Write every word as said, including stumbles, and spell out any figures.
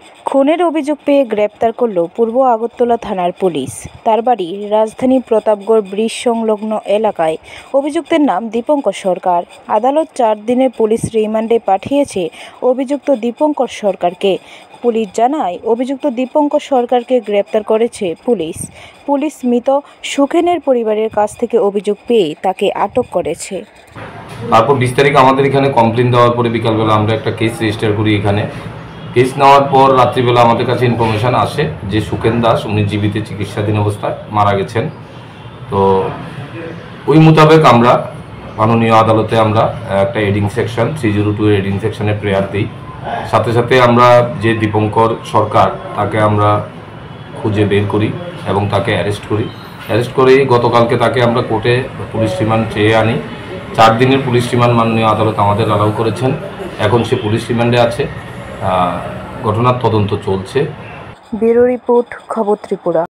খুনের অভিযোগ পেয়ে গ্রেপ্তার করল পূর্ব আগরতলা থানার পুলিশ। তার বাড়ি রাজধানী প্রতাপগড় ব্রিজ সংলগ্ন এলাকায়। অভিযুক্তের নাম দীপঙ্কর সরকার। আদালত চার দিনের পুলিশ রিমান্ডে পাঠিয়েছে অভিযুক্ত দীপঙ্কর সরকারকে। পুলিশ জানায়, অভিযুক্ত দীপঙ্কর সরকারকে গ্রেপ্তার করেছে পুলিশ। পুলিশ মৃত সুখেনের পরিবারের কাছ থেকে অভিযোগ পেয়ে তাকে আটক করেছে। তারপর বিশ তারিখ আমাদের এখানে কমপ্লেন দেওয়ার পরে বিকালবেলা আমরা একটা কেস রেজিস্টার করি। এখানে কেস নেওয়ার পর রাত্রিবেলা আমাদের কাছে ইনফরমেশান আসে যে সুখেন দাস উনি জীবিত চিকিৎসাধীন অবস্থায় মারা গেছেন। তো ওই মোতাবেক আমরা মাননীয় আদালতে আমরা একটা adding section three zero two adding সেকশনে প্রেয়ার দিই। সাথে সাথে আমরা যে দীপঙ্কর সরকার তাকে আমরা খুঁজে বের করি এবং তাকে অ্যারেস্ট করি। অ্যারেস্ট করে গতকালকে তাকে আমরা কোর্টে পুলিশ রিমান্ড চেয়ে আনি। চার দিনের পুলিশ রিমান্ড মাননীয় আদালত আমাদের অ্যালাউ করেছেন। এখন সে পুলিশ রিমান্ডে আছে। ঘটনার তদন্ত চলছে। ব্যুরো রিপোর্ট, খবর ত্রিপুরা।